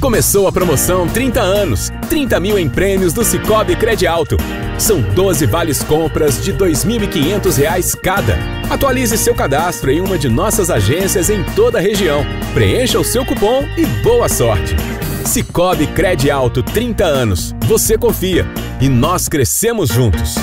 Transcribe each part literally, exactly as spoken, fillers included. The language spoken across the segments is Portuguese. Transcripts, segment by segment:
Começou a promoção trinta anos, trinta mil em prêmios do Sicoob Credialto. São doze vales compras de dois mil e quinhentos reais cada. Atualize seu cadastro em uma de nossas agências em toda a região. Preencha o seu cupom e boa sorte. Sicoob Credialto, trinta anos. Você confia e nós crescemos juntos.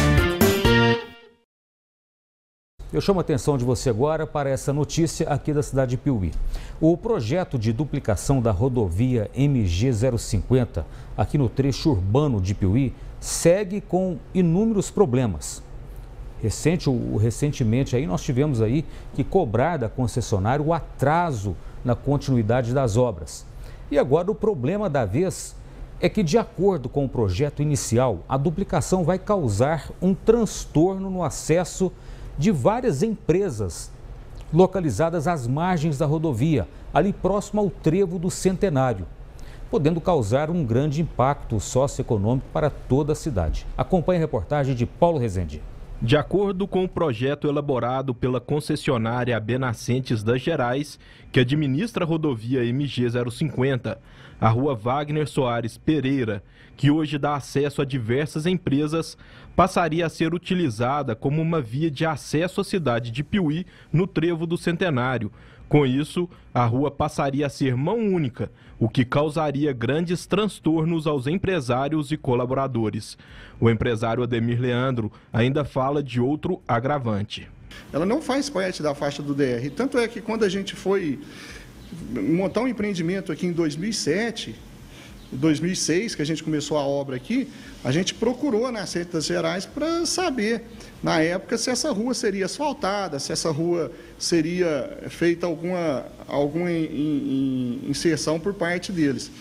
Eu chamo a atenção de você agora para essa notícia aqui da cidade de Piuí. O projeto de duplicação da rodovia M G zero cinquenta, aqui no trecho urbano de Piuí, segue com inúmeros problemas. Recente, o, recentemente aí nós tivemos aí que cobrar da concessionária o atraso na continuidade das obras. E agora o problema da vez é que, de acordo com o projeto inicial, a duplicação vai causar um transtorno no acesso de várias empresas localizadas às margens da rodovia, ali próximo ao trevo do Centenário, podendo causar um grande impacto socioeconômico para toda a cidade. Acompanhe a reportagem de Paulo Rezende. De acordo com o projeto elaborado pela concessionária A B Nascentes das Gerais, que administra a rodovia M G zero cinquenta, a rua Wagner Soares Pereira, que hoje dá acesso a diversas empresas, passaria a ser utilizada como uma via de acesso à cidade de Piuí, no trevo do Centenário. Com isso, a rua passaria a ser mão única, o que causaria grandes transtornos aos empresários e colaboradores. O empresário Ademir Leandro ainda fala de outro agravante. Ela não faz parte da faixa do D R, tanto é que quando a gente foi montar um empreendimento aqui em dois mil e sete, dois mil e seis, que a gente começou a obra aqui, a gente procurou a Nascentes das Gerais para saber, na época, se essa rua seria asfaltada, se essa rua seria feita alguma, alguma in, in, inserção por parte deles.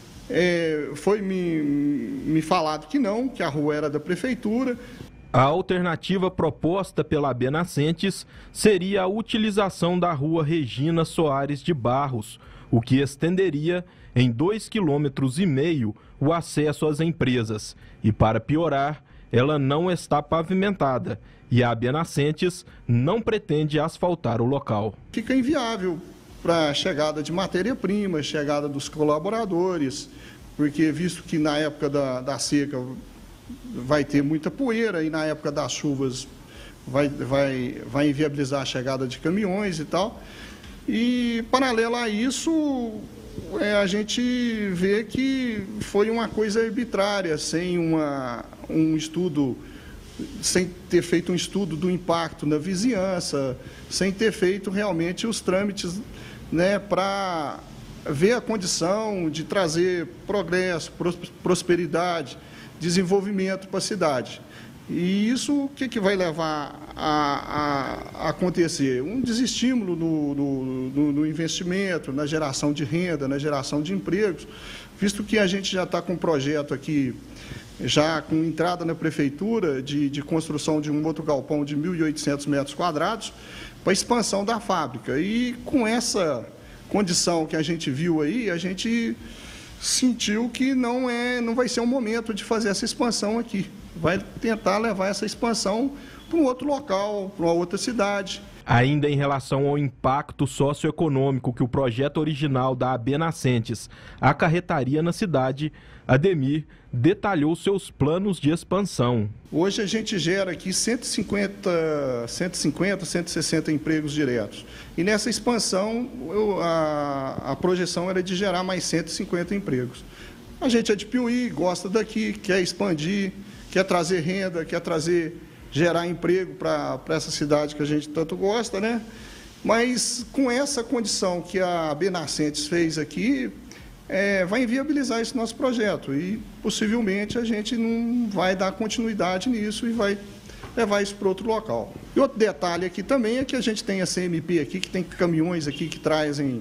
É, foi me, me falado que não, que a rua era da prefeitura. A alternativa proposta pela A B Nascentes seria a utilização da rua Regina Soares de Barros, o que estenderia em dois quilômetros e meio o acesso às empresas. E para piorar, ela não está pavimentada e a A B Nascentes não pretende asfaltar o local. Fica inviável para a chegada de matéria-prima, chegada dos colaboradores, porque visto que na época da, da seca vai ter muita poeira e na época das chuvas vai, vai, vai inviabilizar a chegada de caminhões e tal. E, paralelo a isso, é, a gente vê que foi uma coisa arbitrária, sem uma, um estudo, sem ter feito um estudo do impacto na vizinhança, sem ter feito realmente os trâmites, né, para ver a condição de trazer progresso, prosperidade, desenvolvimento para a cidade. E isso o que, que vai levar a, a, a acontecer? Um desestímulo no, no, no, no investimento, na geração de renda, na geração de empregos, visto que a gente já está com um projeto aqui, já com entrada na prefeitura, de, de construção de um outro galpão de mil e oitocentos metros quadrados, para a expansão da fábrica. E com essa condição que a gente viu aí, a gente sentiu que não, é, não vai ser um momento de fazer essa expansão aqui. Vai tentar levar essa expansão para um outro local, para uma outra cidade. Ainda em relação ao impacto socioeconômico que o projeto original da A B Nascentes acarretaria na cidade, Ademir detalhou seus planos de expansão. Hoje a gente gera aqui cento e cinquenta, cento e cinquenta, cento e sessenta empregos diretos. E nessa expansão, eu, a, a projeção era de gerar mais cento e cinquenta empregos. A gente é de Piuí, gosta daqui, quer expandir, quer trazer renda, quer trazer, gerar emprego para essa cidade que a gente tanto gosta, né? Mas com essa condição que a A B Nascentes fez aqui, é, vai inviabilizar esse nosso projeto e possivelmente a gente não vai dar continuidade nisso e vai levar isso para outro local. E outro detalhe aqui também é que a gente tem a C M P aqui, que tem caminhões aqui que trazem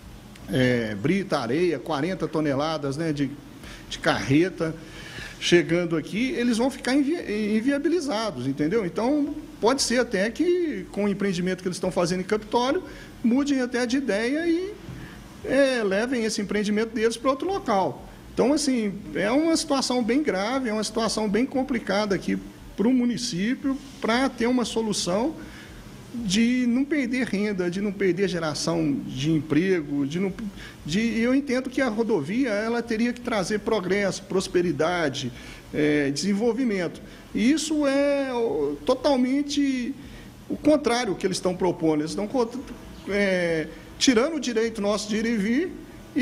é, brita, areia, quarenta toneladas, né, de, de carreta, chegando aqui, eles vão ficar invi inviabilizados, entendeu? Então, pode ser até que, com o empreendimento que eles estão fazendo em Capitólio, mudem até de ideia e é, levem esse empreendimento deles para outro local. Então, assim, é uma situação bem grave, é uma situação bem complicada aqui para o município, para ter uma solução de não perder renda, de não perder geração de emprego, de não, de, eu entendo que a rodovia ela teria que trazer progresso, prosperidade, é, desenvolvimento. E isso é totalmente o contrário que eles estão propondo. Eles estão é, tirando o direito nosso de ir e vir e,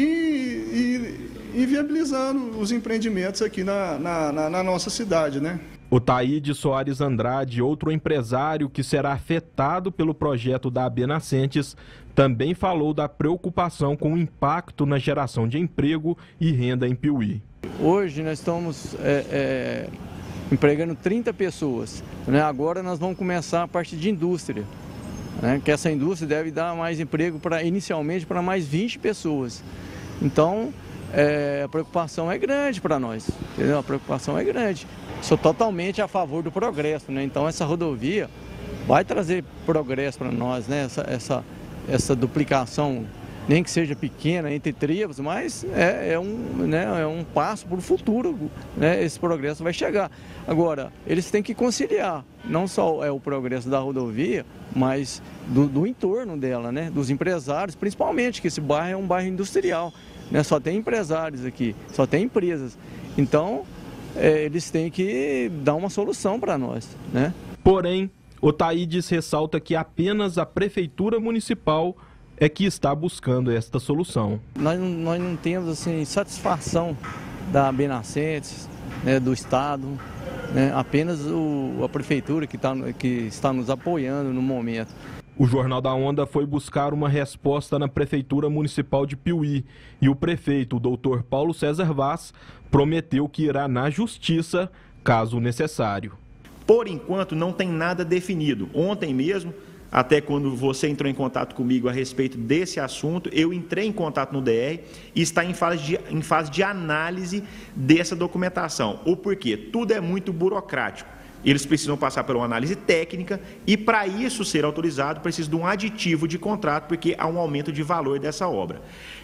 e inviabilizando os empreendimentos aqui na, na, na, na nossa cidade, né? O Taíde Soares Andrade, outro empresário que será afetado pelo projeto da A B Nascentes, também falou da preocupação com o impacto na geração de emprego e renda em Piuí. Hoje nós estamos é, é, empregando trinta pessoas, né? Agora nós vamos começar a parte de indústria, né? Que essa indústria deve dar mais emprego para, inicialmente para mais vinte pessoas. Então é, a preocupação é grande para nós, entendeu? A preocupação é grande. Sou totalmente a favor do progresso, né? Então essa rodovia vai trazer progresso para nós, né? Essa, essa, essa duplicação, nem que seja pequena, entre tribos, mas é, é, um, né, é um passo para o futuro, né? Esse progresso vai chegar. Agora, eles têm que conciliar, não só é o progresso da rodovia, mas do, do entorno dela, né? Dos empresários, principalmente, que esse bairro é um bairro industrial, né? Só tem empresários aqui, só tem empresas. Então, É, eles têm que dar uma solução para nós, né? Porém, o Taídes ressalta que apenas a Prefeitura Municipal é que está buscando esta solução. Nós, nós não temos assim, satisfação da A B Nascentes, né, do Estado, né, apenas o, a Prefeitura que, tá, que está nos apoiando no momento. O Jornal da Onda foi buscar uma resposta na Prefeitura Municipal de Piuí e o prefeito, o doutor Paulo César Vaz, prometeu que irá na Justiça, caso necessário. Por enquanto, não tem nada definido. Ontem mesmo, até quando você entrou em contato comigo a respeito desse assunto, eu entrei em contato no D R e está em fase de, em fase de análise dessa documentação. O porquê? Tudo é muito burocrático. Eles precisam passar por uma análise técnica e, para isso ser autorizado, precisa de um aditivo de contrato, porque há um aumento de valor dessa obra.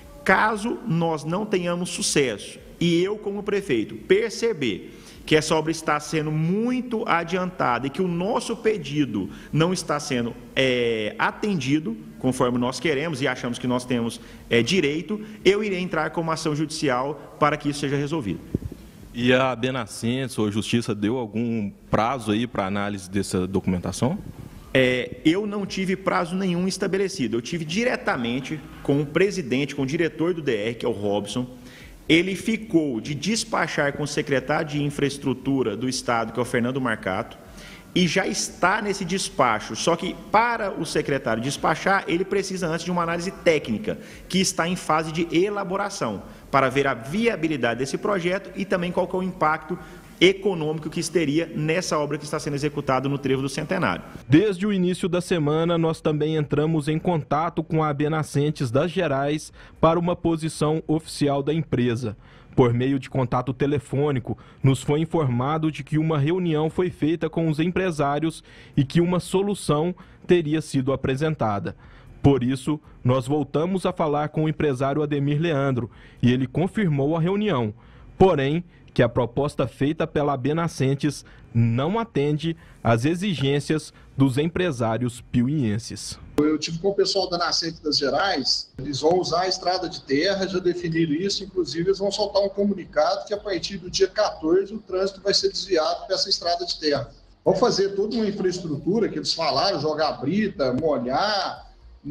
Caso nós não tenhamos sucesso e eu, como prefeito, perceber que essa obra está sendo muito adiantada e que o nosso pedido não está sendo é, atendido, conforme nós queremos e achamos que nós temos é, direito, eu irei entrar com uma ação judicial para que isso seja resolvido. E a A B Nascentes ou a Justiça deu algum prazo aí para análise dessa documentação? É, eu não tive prazo nenhum estabelecido. Eu tive diretamente com o presidente, com o diretor do D R, que é o Robson. Ele ficou de despachar com o secretário de Infraestrutura do Estado, que é o Fernando Marcato, e já está nesse despacho. Só que para o secretário despachar, ele precisa antes de uma análise técnica, que está em fase de elaboração, para ver a viabilidade desse projeto e também qual que é o impacto econômico que isso teria nessa obra que está sendo executada no Trevo do Centenário. Desde o início da semana, nós também entramos em contato com a A B Nascentes das Gerais para uma posição oficial da empresa. Por meio de contato telefônico, nos foi informado de que uma reunião foi feita com os empresários e que uma solução teria sido apresentada. Por isso, nós voltamos a falar com o empresário Ademir Leandro e ele confirmou a reunião, porém que a proposta feita pela A B Nascentes não atende às exigências dos empresários piuienses. Eu tive com o pessoal da Nascentes das Gerais, eles vão usar a estrada de terra, já definiram isso, inclusive eles vão soltar um comunicado que a partir do dia quatorze o trânsito vai ser desviado para essa estrada de terra. Vão fazer toda uma infraestrutura que eles falaram, jogar brita, molhar,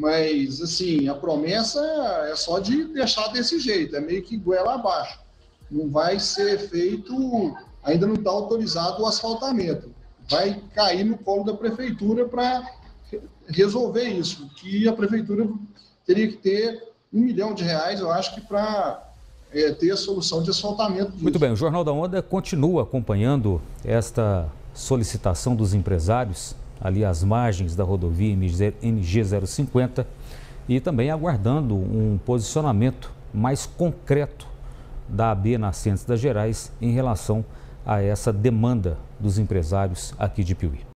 mas assim, a promessa é só de deixar desse jeito, é meio que goela abaixo. Não vai ser feito, ainda não está autorizado o asfaltamento. Vai cair no colo da prefeitura para resolver isso, que a prefeitura teria que ter um milhão de reais, eu acho que para é, ter a solução de asfaltamento disso. Muito bem, o Jornal da Onda continua acompanhando esta solicitação dos empresários ali às margens da rodovia M G zero cinquenta e também aguardando um posicionamento mais concreto da A B Nascentes das Gerais em relação a essa demanda dos empresários aqui de Piuí.